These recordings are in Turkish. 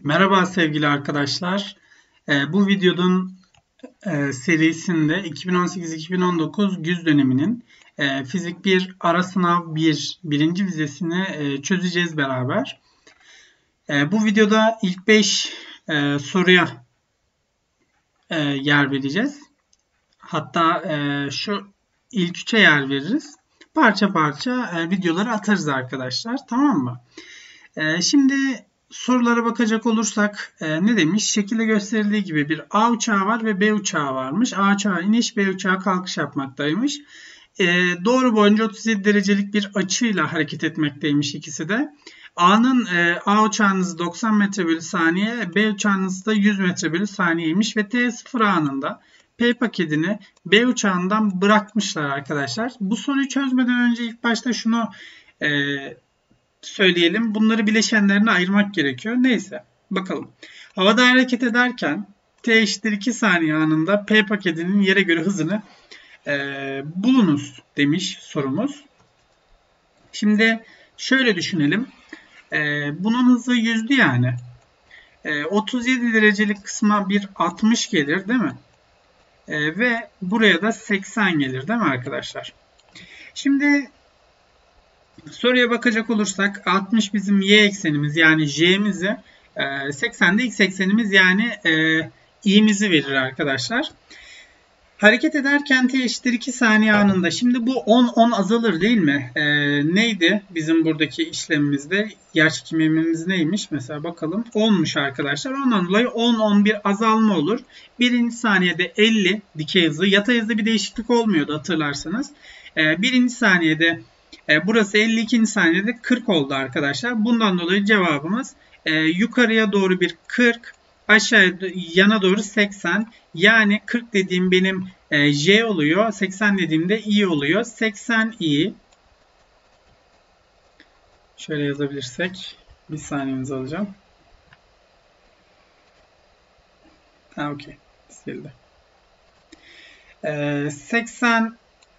Merhaba sevgili arkadaşlar. Bu videonun serisinde 2018-2019 güz döneminin Fizik 1 ara sınav 1 birinci vizesini çözeceğiz beraber. Bu videoda ilk 5 soruya yer vereceğiz. Hatta şu ilk 3'e yer veririz. Parça parça videoları atarız arkadaşlar. Tamam mı? Şimdi sorulara bakacak olursak ne demiş? Şekilde gösterildiği gibi bir A uçağı var ve B uçağı varmış. A uçağı iniş, B uçağı kalkış yapmaktaymış. Doğru boyunca 37 derecelik bir açıyla hareket etmekteymiş ikisi de. A uçağın hızı 90 metre bölü saniye, B uçağın hızı da 100 metre bölü saniyeymiş ve T0 anında P paketini B uçağından bırakmışlar arkadaşlar. Bu soruyu çözmeden önce ilk başta şunu söyleyelim. Bunları bileşenlerine ayırmak gerekiyor. Neyse bakalım. Havada hareket ederken t eşittir 2 saniye anında P paketinin yere göre hızını bulunuz demiş sorumuz. Şimdi şöyle düşünelim. Bunun hızı 100'dü yani. 37 derecelik kısma bir 60 gelir değil mi? Ve buraya da 80 gelir değil mi arkadaşlar? Şimdi soruya bakacak olursak 60 bizim y eksenimiz yani j'mizi, 80 de x eksenimiz yani i'mizi verir arkadaşlar. Hareket ederken t eşittir 2 saniye anında. Şimdi bu 10 azalır değil mi? Neydi bizim buradaki işlemimizde? Yerçekim emrimiz neymiş? Mesela bakalım. 10'muş arkadaşlar. Ondan dolayı 10 bir azalma olur. Birinci saniyede 50 dikey hızı. Yatay hızda bir değişiklik olmuyordu hatırlarsanız. Birinci saniyede burası 52. saniyede 40 oldu arkadaşlar. Bundan dolayı cevabımız yukarıya doğru bir 40, aşağıya yana doğru 80. Yani 40 dediğim benim J oluyor. 80 dediğimde I oluyor. 80 I. Şöyle yazabilirsek. Bir saniyenizi alacağım. Okey. Sildi. 80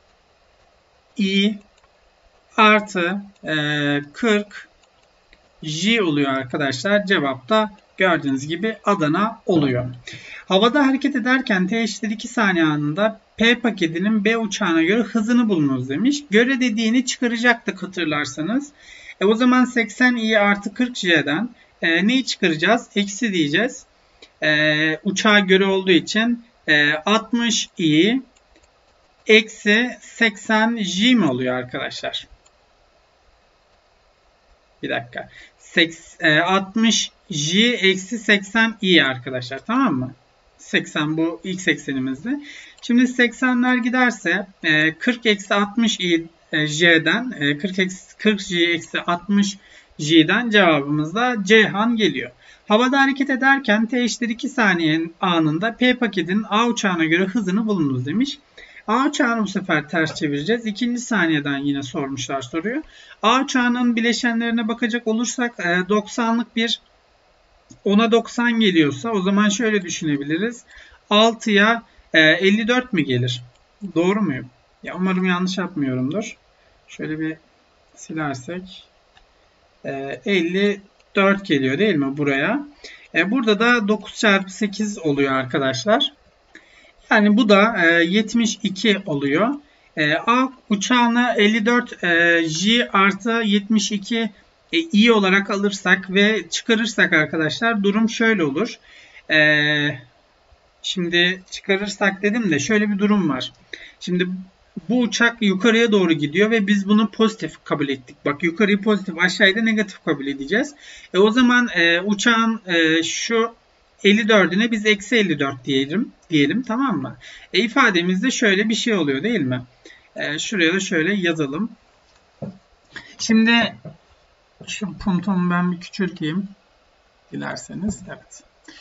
I artı 40 J oluyor arkadaşlar. Cevap da gördüğünüz gibi Adana oluyor. Havada hareket ederken t eşittir 2 saniye anında P paketinin B uçağına göre hızını bulunuz demiş. Göre dediğini çıkaracaktık hatırlarsanız. O zaman 80 i artı 40 j'den neyi çıkaracağız? Eksi diyeceğiz. Uçağa göre olduğu için 60 i eksi 80 j mi oluyor arkadaşlar? Bir dakika. 60 j eksi 80 i arkadaşlar. Tamam mı? 80 bu x eksenimizde. Şimdi 80'ler giderse 40 eksi 60 i j'den 40 j eksi 60 j'den cevabımız da Ceyhan geliyor. Havada hareket ederken t eşittir 2 saniye anında P paketinin A uçağına göre hızını bulunuz demiş. A uçağını bu sefer ters çevireceğiz. İkinci saniyeden yine sormuşlar soruyu. A uçağının bileşenlerine bakacak olursak 90'lık bir 10'a 90 geliyorsa o zaman şöyle düşünebiliriz. 6'ya 54 mi gelir? Doğru muyum? Ya umarım yanlış yapmıyorumdur. Şöyle bir silersek 54 geliyor değil mi buraya? Burada da 9 çarpı 8 oluyor arkadaşlar. Yani bu da 72 oluyor. A uçağını 54 J artı 72 I olarak alırsak ve çıkarırsak arkadaşlar durum şöyle olur. Şimdi çıkarırsak dedim de şöyle bir durum var. Şimdi bu uçak yukarıya doğru gidiyor ve biz bunu pozitif kabul ettik. Bak yukarıyı pozitif, aşağıda negatif kabul edeceğiz. O zaman uçağın şu 54'üne biz eksi 54 diyelim tamam mı? İfademizde şöyle bir şey oluyor değil mi? Şuraya da şöyle yazalım. Şimdi şu puntomu ben bir küçülteyim. Dilerseniz. Evet.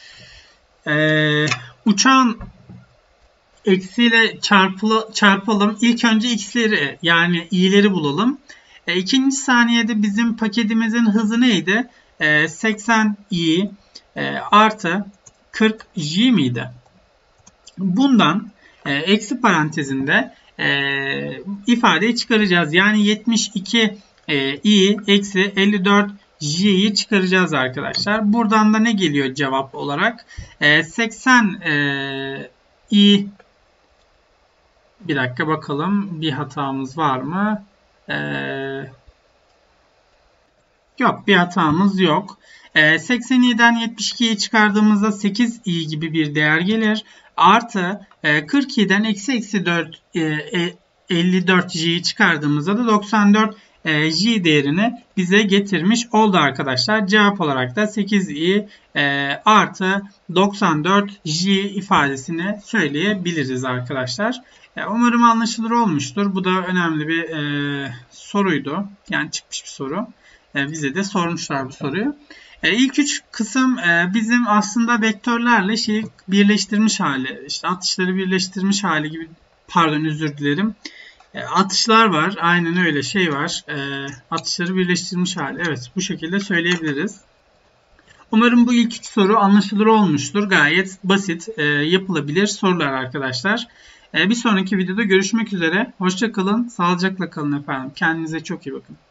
Uçağın eksiyle çarpalım. İlk önce x'leri yani i'leri bulalım. İkinci saniyede bizim paketimizin hızı neydi? 80 i artı 40 j miydi? Bundan eksi parantezinde ifadeyi çıkaracağız. Yani 72 i eksi 54 J'yi çıkaracağız arkadaşlar. Buradan da ne geliyor cevap olarak? 80 i, bir dakika bakalım, bir hatamız var mı? Yok, bir hatamız yok. 80i'den 72'yi çıkardığımızda 8i gibi bir değer gelir. Artı 42'den eksi 4 54j'yi çıkardığımızda da 94 j değerini bize getirmiş oldu arkadaşlar. Cevap olarak da 8i artı 94 j ifadesini söyleyebiliriz arkadaşlar. Umarım anlaşılır olmuştur. Bu da önemli bir soruydu. Yani çıkmış bir soru. Bize de sormuşlar bu soruyu. İlk üç kısım bizim aslında vektörlerle şeyi birleştirmiş hali, işte atışları birleştirmiş hali gibi, pardon özür dilerim. Atışlar var, aynen öyle şey var. Atışları birleştirmiş hali, evet bu şekilde söyleyebiliriz. Umarım bu ilk üç soru anlaşılır olmuştur. Gayet basit, yapılabilir sorular arkadaşlar. Bir sonraki videoda görüşmek üzere. Hoşça kalın, sağlıcakla kalın efendim. Kendinize çok iyi bakın.